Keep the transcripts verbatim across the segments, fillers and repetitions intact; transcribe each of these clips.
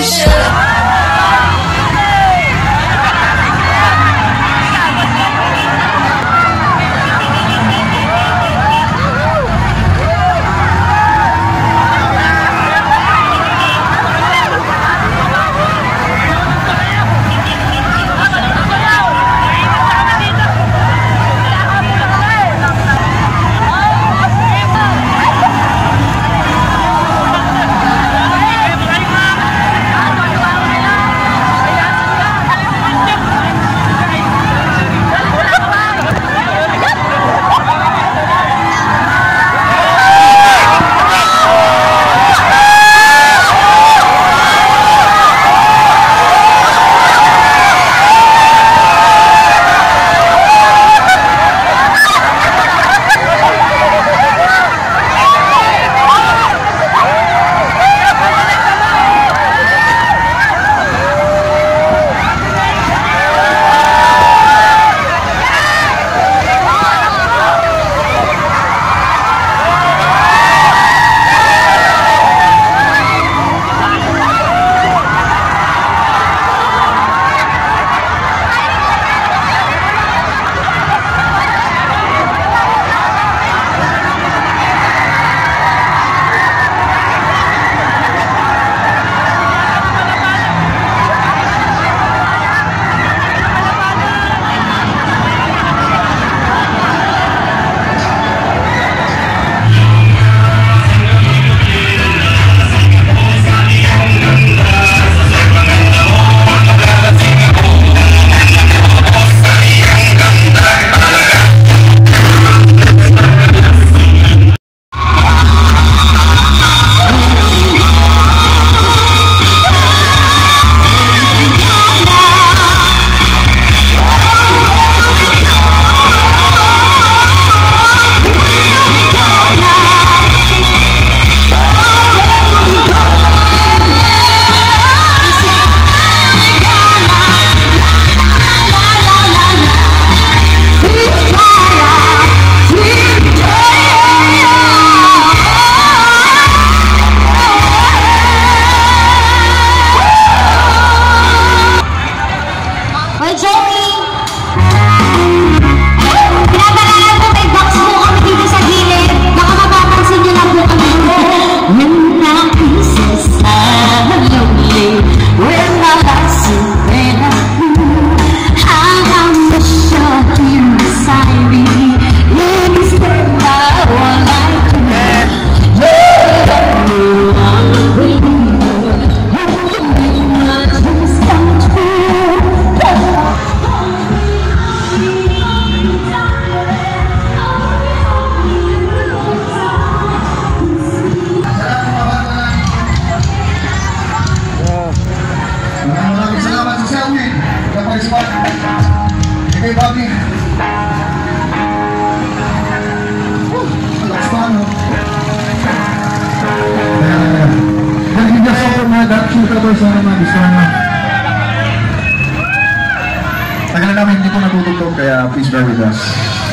Tagal namin hindi ko natutugtog, kaya please bear with us.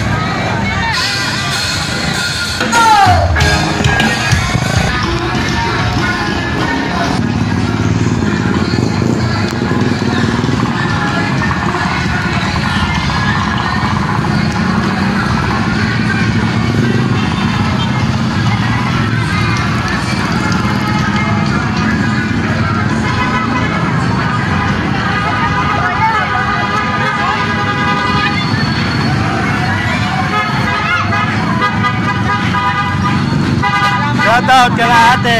Shoutout ka na ate.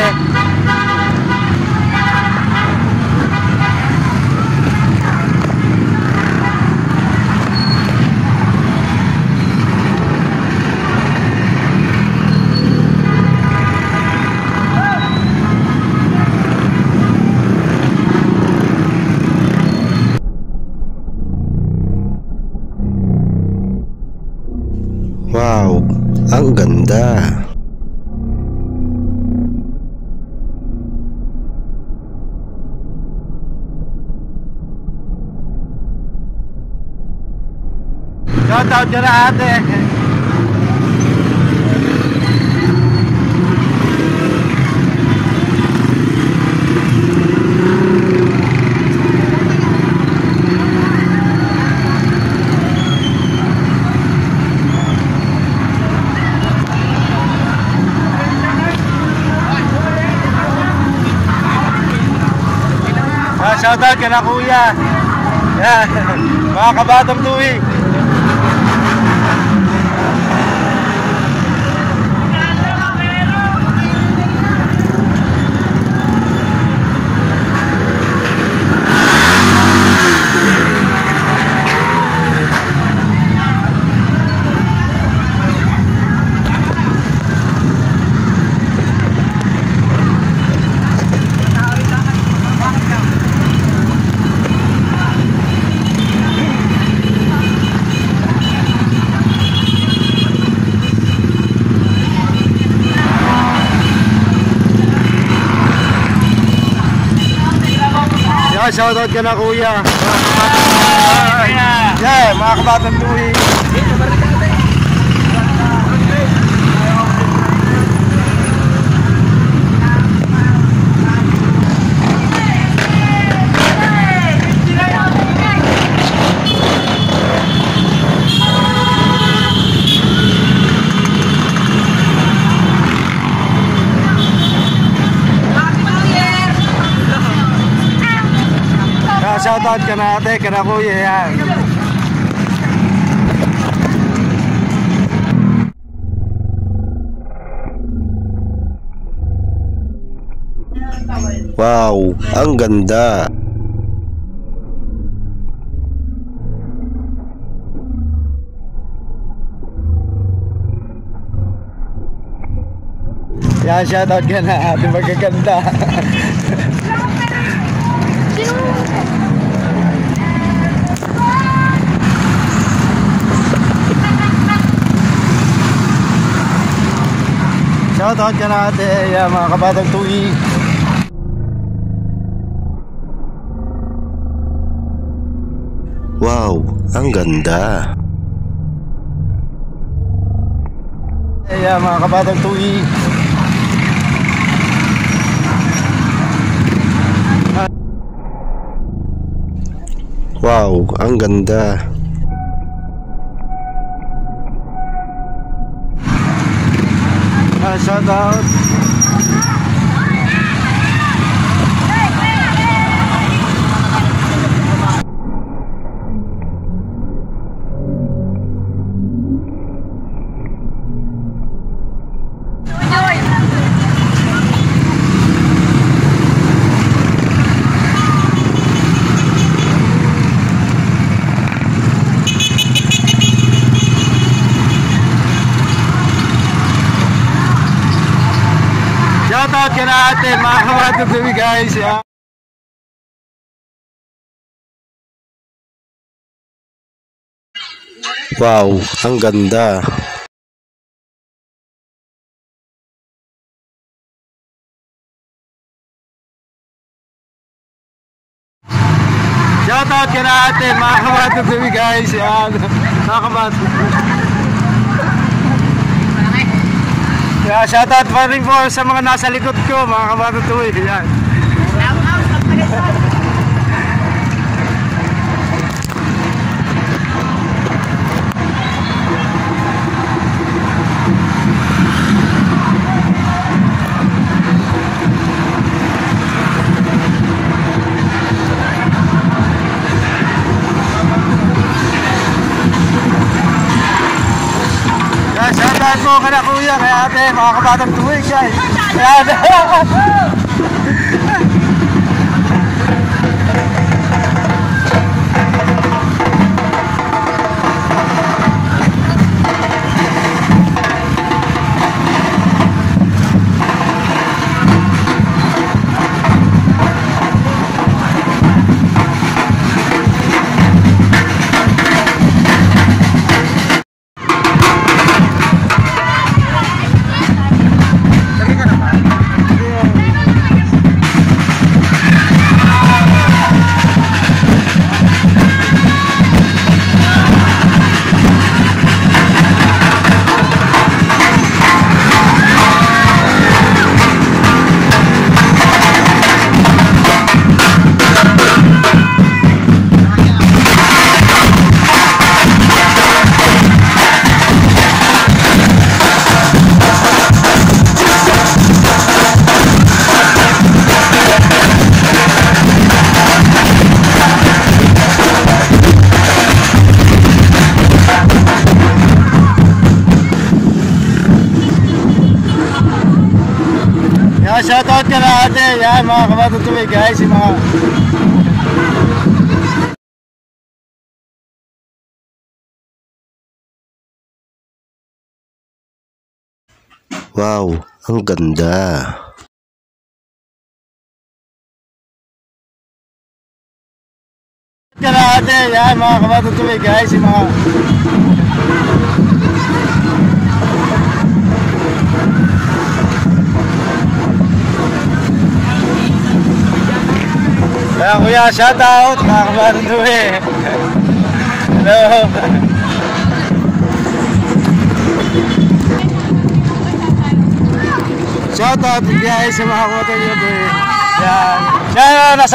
Wow, ang ganda. Shoutout ka na ate. shoutout ka na kuya. Yan. Mga kabatang tuwing. Shoutout ka na kuya. Yeah, mga kabatang tuwing. Shoutout ka na ate, ka na kuya yan. Wow, ang ganda. Yan, shoutout ka na ate, magaganda. Shoutout ka na ate, yan, mga kabatang tuwing. Wow, ang ganda. Yan, mga kabatang tuwing. Wow, ang ganda. Uh, shout out. Shoutout ka na ate, mga kabatang tuwing guys. Yeah. Wow, ang ganda. Shoutout ka na ate, mga kabatang tuwing guys. Yan, mga kabatang. Yeah, shoutout pa rin po sa mga nasa likod ko, mga kabatang tuwing. Yan. Shoutout po ka na kuya, kaya ate, mga kabatang tuwing guys. Yan. Yeah, shoutout ka na ate. Yan, mga kabatang tuwi guys. Yung mga... Wow, ang ganda. Ka na ate. Yan, mga kabatang tuwi guys. Yung mga... Kaya kuya, shoutout mga kabatang tuwi. Hello. Shoutout guys sa mga kabatang tuwi. Yan. Yan, nasa...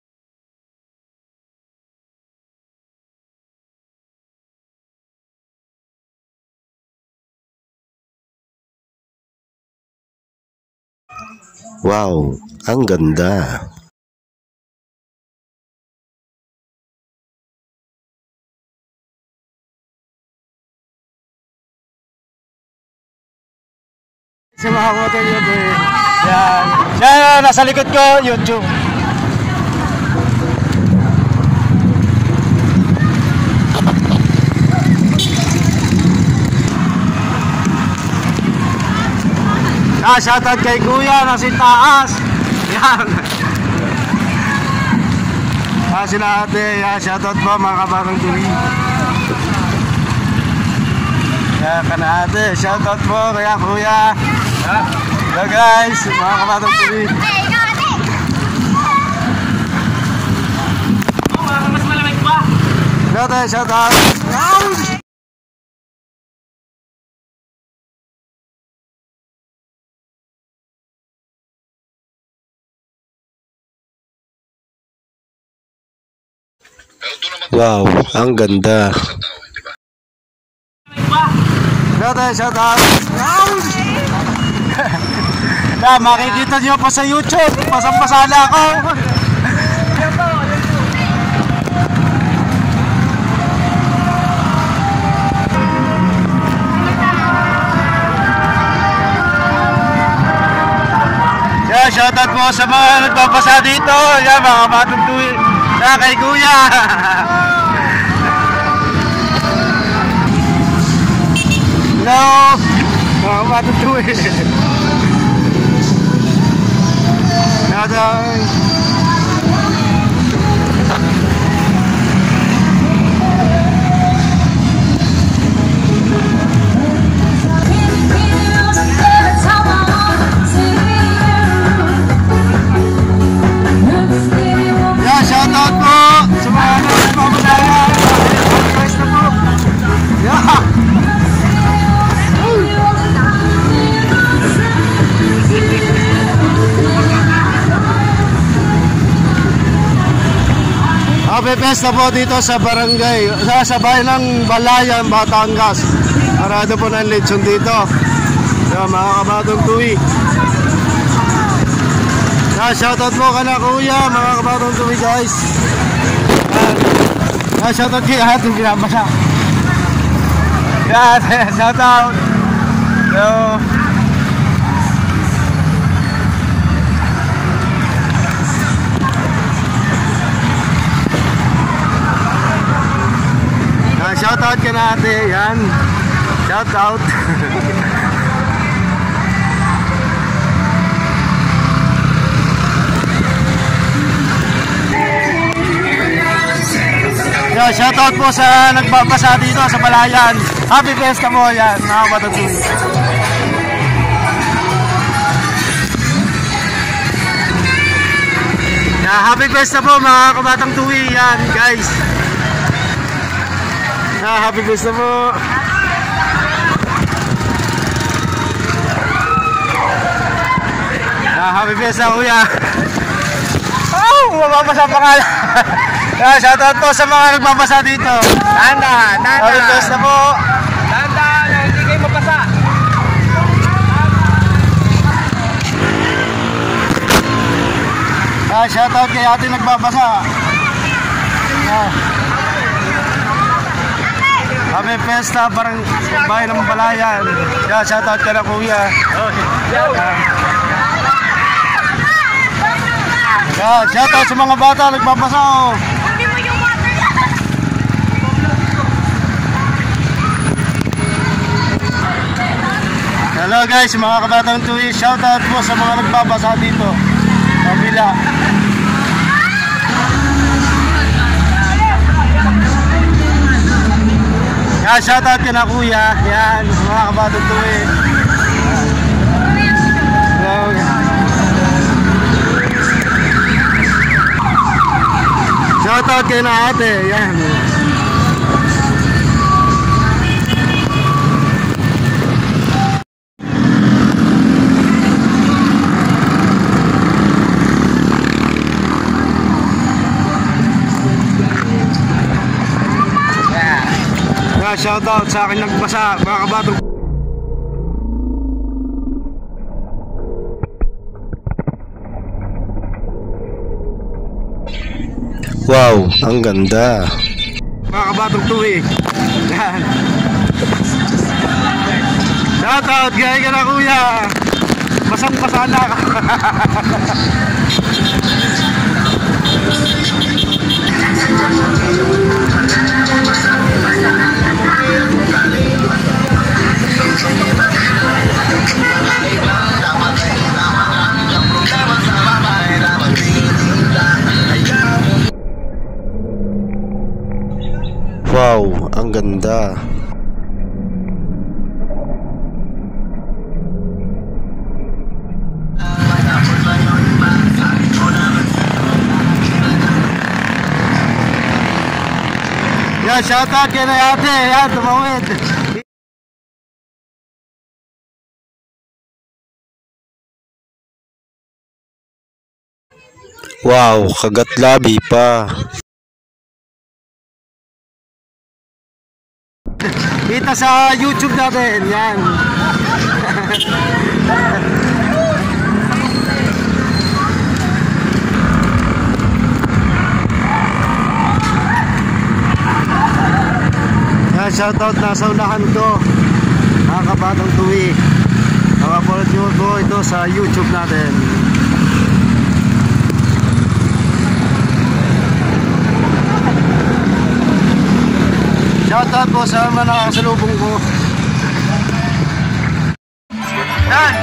Wow, ang ganda. Sa mga kabatang tuwi. Yan. Yan, nasa likod ko, YouTube. Ah, shoutout kay kuya na si Taas. Yan. Ah, sila ate. Yan, shoutout po mga kabatang tuwi. Yan, kana ate. Shoutout po kaya kuya. Hello guys, mga kabatang tuwi. Mas malamig pa. Shoutout, shoutout. Wow, ang ganda. Shoutout, shoutout. Na, makikita nyo pa sa YouTube. Pasang-pasala ako. Yeah, shoutout po sa mga nagpapasa dito. Yan, mga kabatang tuwi. Na kay kuya. Hello, mga kabatang tuwi. Naday. Yeah, shoutout po sa mga nagpapasaya. Request na po. Yeah. Happy Fiesta po dito sa barangay, sa, sa bayan ng Balayan, Batangas. Marado po ng lechon dito. So, mga kabatang tuwi. Yeah, shoutout po ka na kuya, mga kabatang tuwi guys. Yeah, shoutout kay ate, binabasa. Yeah, shoutout. Hello. Shoutout ka na ate, yan. Shoutout. Yeah, shoutout po sa nagbabasa dito sa Balayan. Happy Fiesta mo yan, mga kabatang tuwi. Yeah, happy Fiesta po mga kabatang tuwi yan, guys. Ah, happy Fiesta po. Ah, happy Fiesta kuya. Oh, mababasa pa nga. Ah, shoutout po sa mga nagbabasa dito. Tanda, tanda. Happy Fiesta po. Tanda, hindi kayo mabasa. Ah, shoutout kay ate nagbabasa. Ah. Happy Fiesta, parang bahay ng Balayan. Yeah, shoutout ka na kuya. Okay. Yeah. Yan, shoutout sa mga bata nagbabasa oh. Hello guys, mga kabatang tuwi, shoutout po sa mga nagbabasa dito. Kabila. Yan, shoutout ka na kuya. Yan, mga kabatang tuwi. Shoutout kayo na ate. Yan. Yeah, shoutout sa akin nagbasa, mga kabatong. Wow, ang ganda. Mga kabatong tuwi. Yan. Shoutout, gaya ka na kuya. Basang-basa na ka. Wow, ang ganda. Yan, shoutout kay na ate. Yan, tumawid. Wow, kagat labi pa. Kita sa YouTube natin. Yan. Yan, shoutout na sa unahan ko. Mga kabatang tuwi. Nakapulot nyo ko ito sa YouTube natin. Shoutout po sa mga nakasalubong ko. Yan!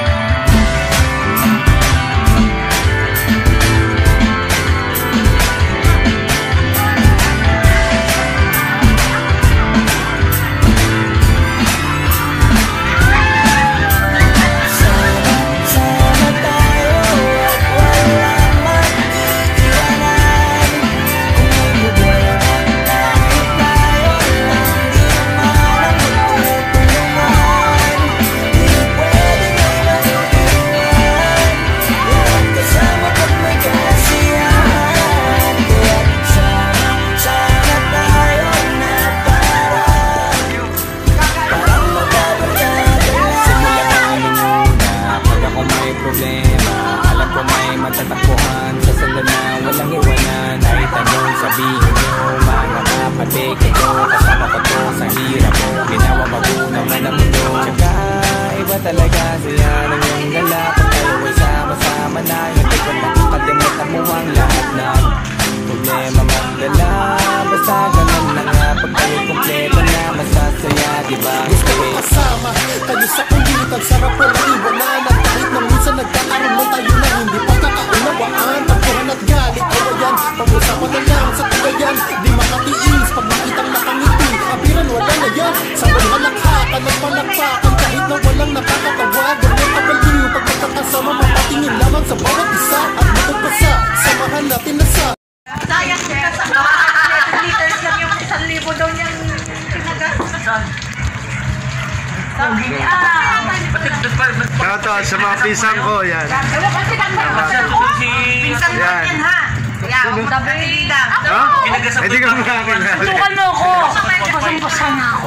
Talaga siya ng iyong lalaki. Tayo ay sama-sama na. Hindi ko nakakalimutan mo ang lahat ng problema magdala. Basta ganun na nga. Pag tayo kompleto na masasaya, diba? Gusto ko kasama kayo sa kulitan. Sarap ko na iwanan. At kahit na minsan nagkakaroon mo tayo na hindi pa kakaunawaan. Pagkuhan at galit, awayan. Pag-usapan na lang sa tagayan. Di makatiis pag makitang nakangiti. Kapiran wala na yan. Sabay halakhakan at palakpakan. Kahit na walang nakakatawa. Ganyan kabaliw pag magkakasama. Mapatingin lamang sa bawat isa. At matagpasa, samahan natin na sa sayang siya sa mga liters lang yung isang libo daw niyang pinagasan. Sabi niya, ah, Shoutout sa mga pisang ko. Yan. ewan kasi kang pinsan mo yan ha. Kaya, sabi ni Lida. Ha? Hindi ka makakilala. Tutukan mo ako. Basang-basa na ako.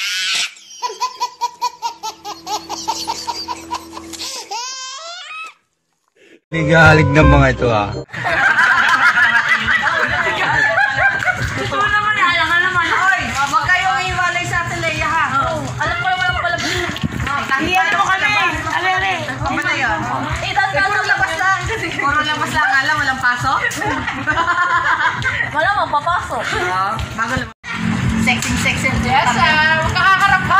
Ligalig ng mga ito ah. Totoo naman, alam ka naman. Hoy, wag kayong iwalay sa atin, Leia ha. Alam ko naman pala. Kahiyan mo kami. Alere. Ano na yan? Puro labas lang. Puro labas lang. Alam mo Pasok? Wala mo, papasok. Oo. Bagal mo. Sexy, sexy. Yes, sir. Kakakarap ka.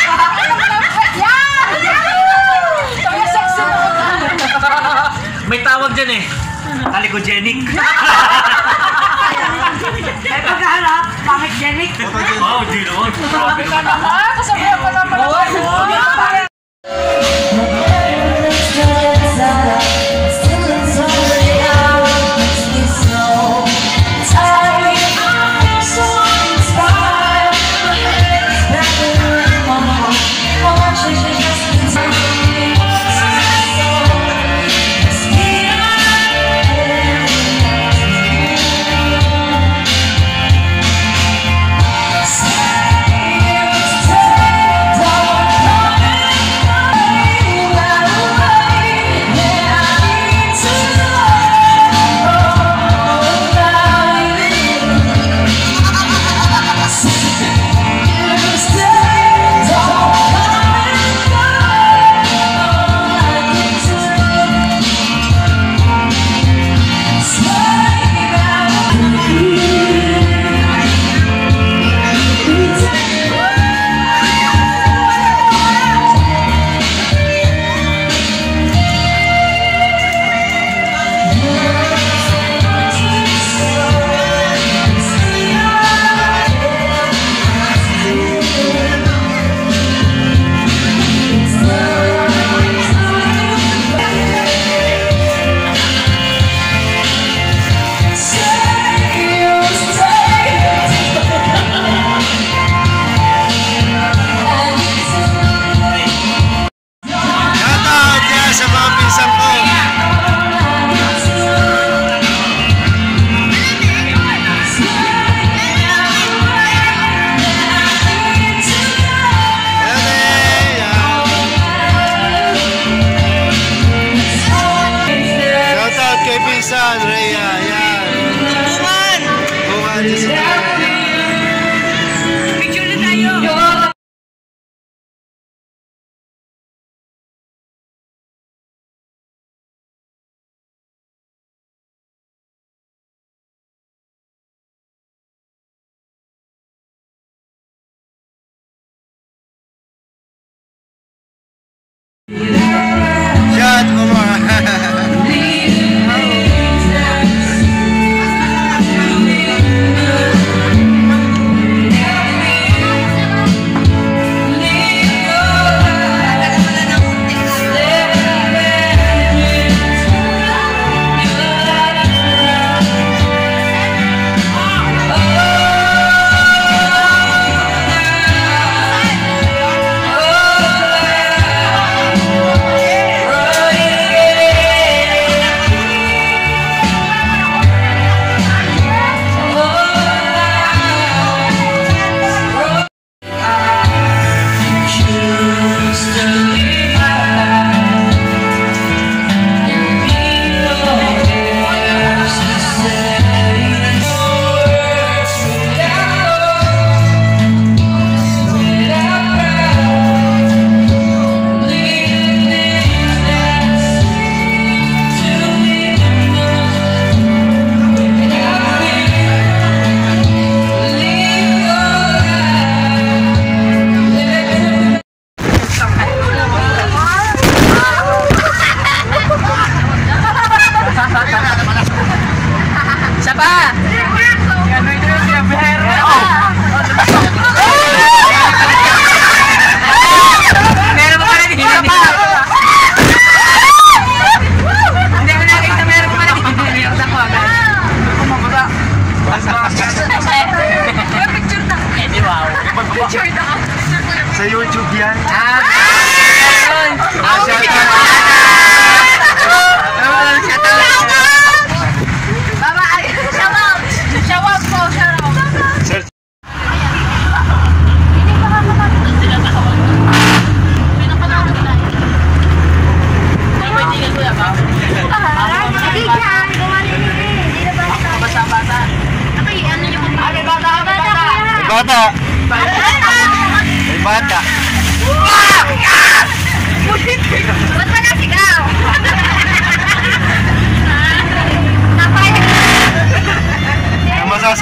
Yan! Kaya sexy mo. May tawag dyan eh. Calicogenic. May pagkaharap. Bakit genic? Oo, di naman. Grabe naman. Kasabihan mo naman. Oo. Shot, Omar.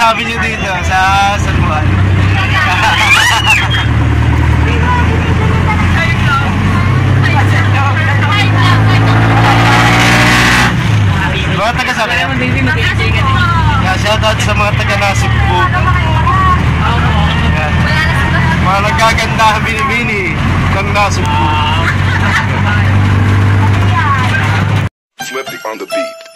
masasabi niyo dito sa San Juan? Mga taga saan kayo? Yeah, shoutout sa mga taga Nasugbu. Yeah. Mga nagkaganda bini-bini ng Nasugbu. Flippy on the beat.